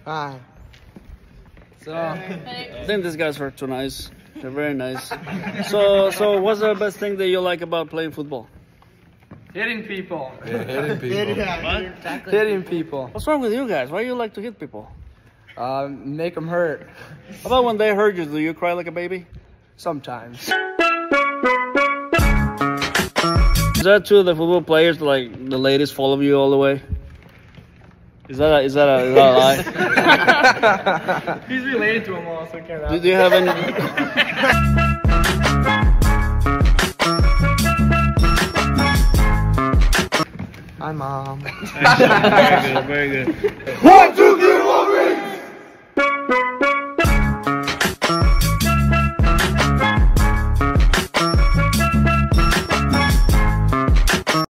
Hi. So, I think these guys are too nice. They're very nice. So what's the best thing that you like about playing football? Hitting people. Yeah, hitting people. Exactly. Hitting people. What's wrong with you guys? Why do you like to hit people? Make them hurt. How about when they hurt you? Do you cry like a baby? Sometimes. Is that true? The football players, like the ladies, follow you all the way? Is that a lie? He's related to him all, so can't. Do you have any? Hi, Mom. Very good. Very good. 1, 2,